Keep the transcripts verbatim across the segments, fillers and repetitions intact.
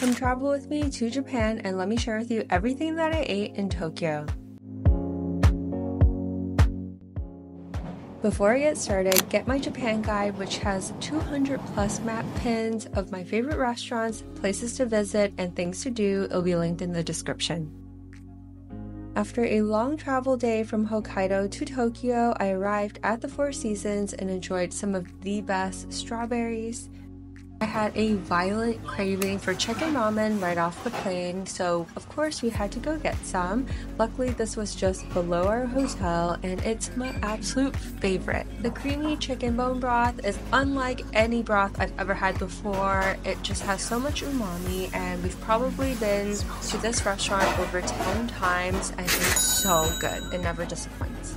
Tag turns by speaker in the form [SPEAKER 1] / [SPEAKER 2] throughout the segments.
[SPEAKER 1] Come travel with me to Japan and let me share with you everything that I ate in Tokyo. Before I get started, get my Japan guide, which has two hundred plus map pins of my favorite restaurants, places to visit, and things to do. It'll be linked in the description. After a long travel day from Hokkaido to Tokyo, I arrived at the Four Seasons and enjoyed some of the best strawberries. I had a violent craving for chicken ramen right off the plane, so of course we had to go get some. Luckily this was just below our hotel and it's my absolute favorite. The creamy chicken bone broth is unlike any broth I've ever had before. It just has so much umami, and we've probably been to this restaurant over ten times and it's so good. It never disappoints.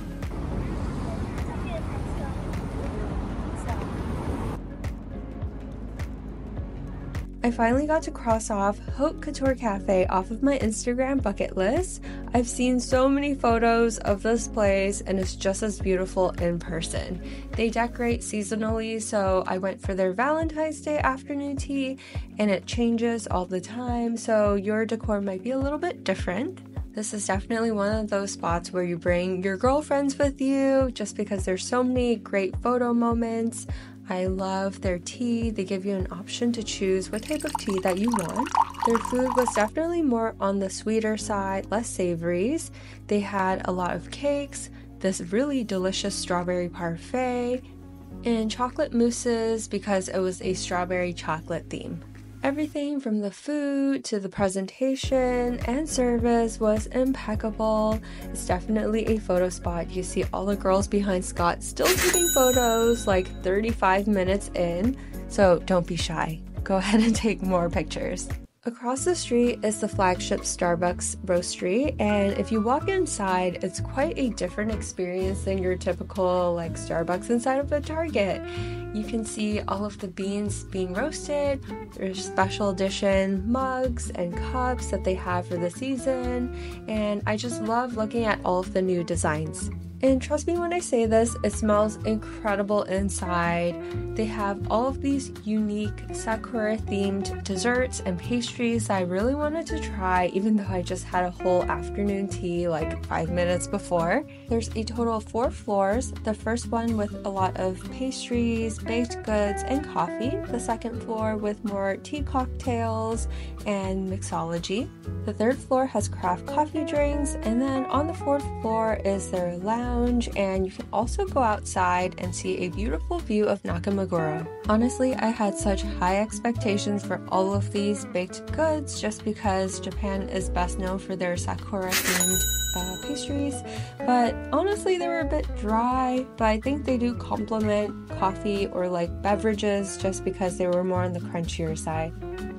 [SPEAKER 1] I finally got to cross off Haute Couture Cafe off of my Instagram bucket list. I've seen so many photos of this place and it's just as beautiful in person. They decorate seasonally, so I went for their Valentine's Day afternoon tea, and it changes all the time, so your decor might be a little bit different. This is definitely one of those spots where you bring your girlfriends with you just because there's so many great photo moments. I love their tea. They give you an option to choose what type of tea that you want. Their food was definitely more on the sweeter side, less savories. They had a lot of cakes, this really delicious strawberry parfait, and chocolate mousses because it was a strawberry chocolate theme. Everything from the food to the presentation and service was impeccable. It's definitely a photo spot. You see all the girls behind Scott still taking photos like thirty-five minutes in, so don't be shy. Go ahead and take more pictures. Across the street is the flagship Starbucks roastery, and if you walk inside, it's quite a different experience than your typical like Starbucks inside of a Target. You can see all of the beans being roasted. There's special edition mugs and cups that they have for the season, and I just love looking at all of the new designs. And trust me when I say this, it smells incredible inside. They have all of these unique Sakura themed desserts and pastries that I really wanted to try, even though I just had a whole afternoon tea like five minutes before. There's a total of four floors. The first one with a lot of pastries, baked goods, and coffee. The second floor with more tea cocktails and mixology. The third floor has craft coffee drinks, and then on the fourth floor is their lounge, and you can also go outside and see a beautiful view of Nakameguro. Honestly, I had such high expectations for all of these baked goods just because Japan is best known for their Sakura themed uh, pastries, but honestly they were a bit dry, but I think they do complement coffee or like beverages just because they were more on the crunchier side.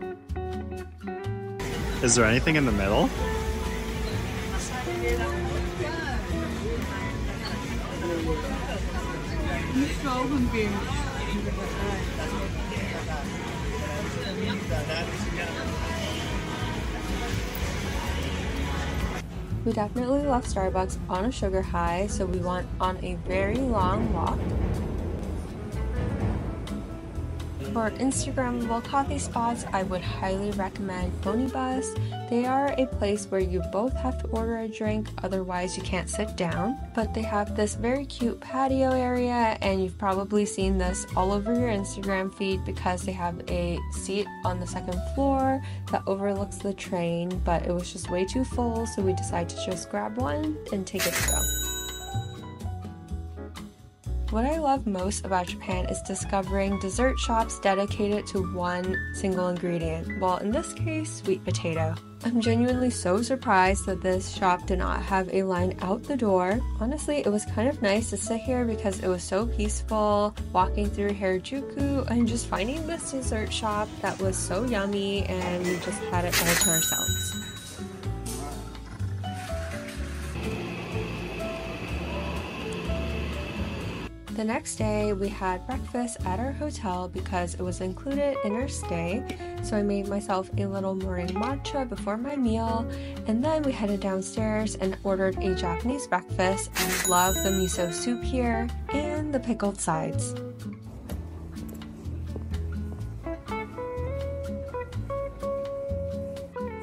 [SPEAKER 2] Is there anything in the middle?
[SPEAKER 1] We definitely left Starbucks on a sugar high, so we went on a very long walk. For Instagrammable coffee spots, I would highly recommend Onibus. They are a place where you both have to order a drink, otherwise you can't sit down. But they have this very cute patio area, and you've probably seen this all over your Instagram feed because they have a seat on the second floor that overlooks the train, but it was just way too full, so we decided to just grab one and take it to go. What I love most about Japan is discovering dessert shops dedicated to one single ingredient, well in this case, sweet potato. I'm genuinely so surprised that this shop did not have a line out the door. Honestly, it was kind of nice to sit here because it was so peaceful, walking through Harajuku and just finding this dessert shop that was so yummy, and we just had it all to ourselves. The next day, we had breakfast at our hotel because it was included in our stay, so I made myself a little morning matcha before my meal, and then we headed downstairs and ordered a Japanese breakfast. I love the miso soup here and the pickled sides.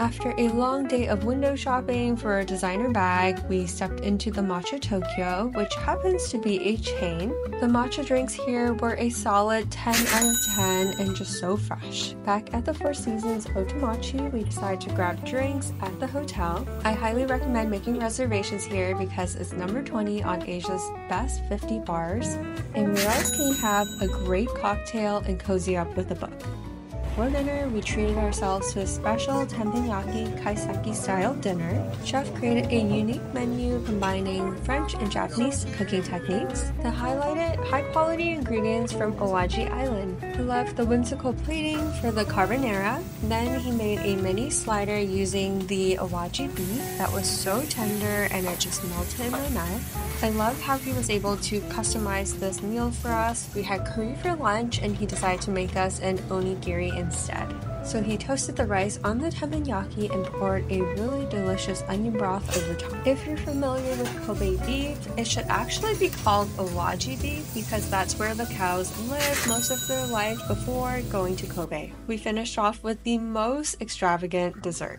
[SPEAKER 1] After a long day of window shopping for a designer bag, we stepped into the Matcha Tokyo, which happens to be a chain. The matcha drinks here were a solid ten out of ten and just so fresh. Back at the Four Seasons Otemachi, we decided to grab drinks at the hotel. I highly recommend making reservations here because it's number twenty on Asia's best fifty bars. And where else can you have a great cocktail and cozy up with a book? For dinner, we treated ourselves to a special teppanyaki kaiseki style dinner. Chef created a unique menu combining French and Japanese cooking techniques that highlighted high-quality ingredients from Awaji Island. He loved the whimsical plating for the carbonara. Then he made a mini slider using the Awaji beef that was so tender and it just melted in my mouth. I love how he was able to customize this meal for us. We had curry for lunch and he decided to make us an onigiri instead. So he toasted the rice on the teppanyaki and poured a really delicious onion broth over top. If you're familiar with Kobe beef, it should actually be called Awaji beef because that's where the cows live most of their life before going to Kobe. We finished off with the most extravagant dessert.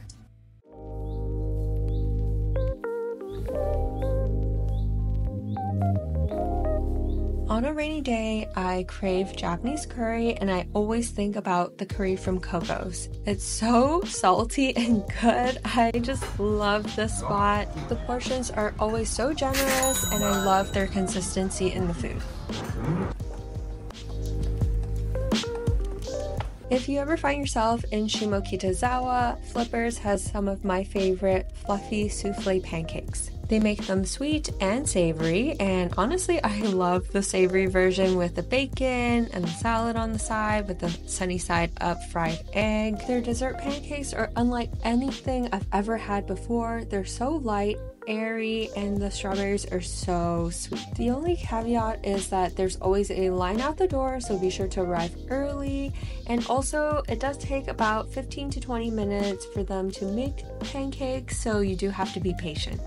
[SPEAKER 1] On a rainy day, I crave Japanese curry and I always think about the curry from Coco's. It's so salty and good. I just love this spot. The portions are always so generous and I love their consistency in the food. If you ever find yourself in Shimokitazawa, Flippers has some of my favorite fluffy souffle pancakes. They make them sweet and savory, and honestly, I love the savory version with the bacon and the salad on the side with the sunny side up fried egg. Their dessert pancakes are unlike anything I've ever had before. They're so light, airy, and the strawberries are so sweet. The only caveat is that there's always a line out the door, so be sure to arrive early. And also, it does take about fifteen to twenty minutes for them to make pancakes, so you do have to be patient.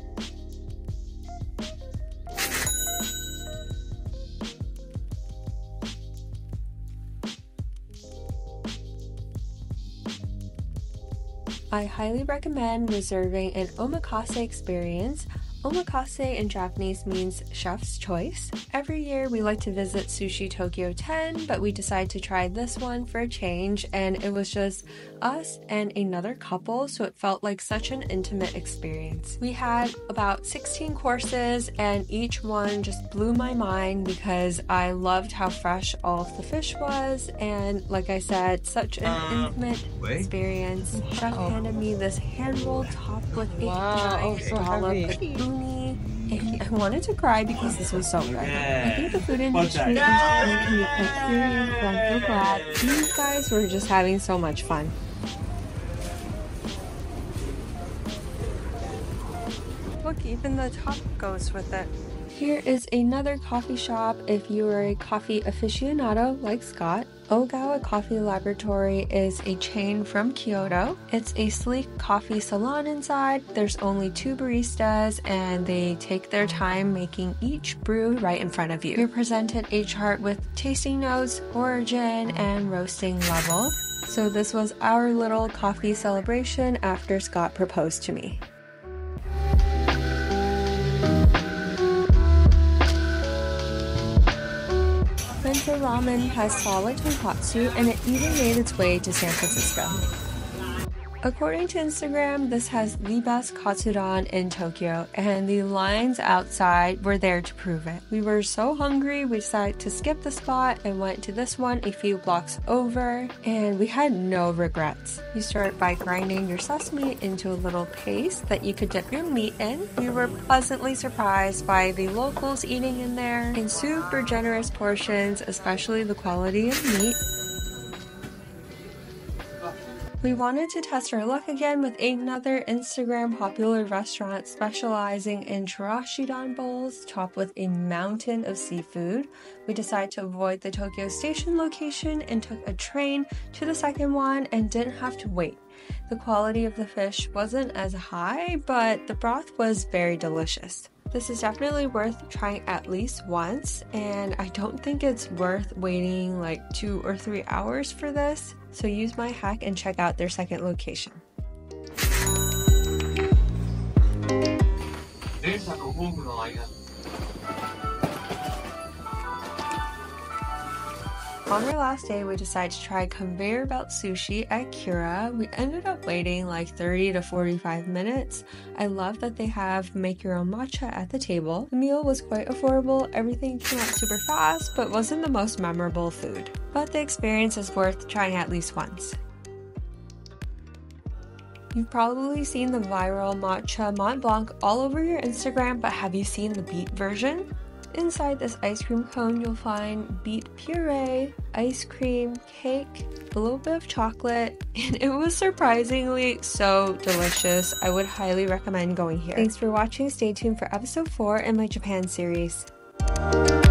[SPEAKER 1] I highly recommend reserving an omakase experience. Omakase in Japanese means chef's choice. Every year we like to visit Sushi Tokyo ten, but we decided to try this one for a change, and it was just us and another couple, so it felt like such an intimate experience. We had about sixteen courses, and each one just blew my mind because I loved how fresh all of the fish was, and like I said, such an um, intimate wait. experience. Chef oh. handed me this hand roll topped with a
[SPEAKER 3] wow.
[SPEAKER 1] giant scallop of uni, and I wanted to cry because this was so good. I think the food industry is making an experience, but I'm so glad. These guys were just having so much fun. Look, even the top goes with it. Here is another coffee shop if you are a coffee aficionado like Scott. Ogawa Coffee Laboratory is a chain from Kyoto. It's a sleek coffee salon inside. There's only two baristas and they take their time making each brew right in front of you. You're presented a chart with tasting notes, origin, and roasting level. So this was our little coffee celebration after Scott proposed to me. Bento Ramen has solid tonkatsu, and it even made its way to San Francisco. According to Instagram, this has the best katsudon in Tokyo, and the lines outside were there to prove it. We were so hungry, we decided to skip the spot and went to this one a few blocks over, and we had no regrets. You start by grinding your sesame into a little paste that you could dip your meat in. We were pleasantly surprised by the locals eating in there in super generous portions, especially the quality of meat. We wanted to test our luck again with another Instagram popular restaurant specializing in churashidon bowls topped with a mountain of seafood. We decided to avoid the Tokyo Station location and took a train to the second one and didn't have to wait. The quality of the fish wasn't as high, but the broth was very delicious. This is definitely worth trying at least once, and I don't think it's worth waiting like two or three hours for this, so use my hack and check out their second location. On our last day, we decided to try conveyor belt sushi at Kura. We ended up waiting like thirty to forty-five minutes. I love that they have make your own matcha at the table. The meal was quite affordable. Everything came out super fast, but wasn't the most memorable food. But the experience is worth trying at least once. You've probably seen the viral matcha Mont Blanc all over your Instagram, but have you seen the beet version? Inside this ice cream cone, you'll find beet puree, ice cream, cake, a little bit of chocolate, and it was surprisingly so delicious. I would highly recommend going here. Thanks for watching. Stay tuned for episode four in my Japan series.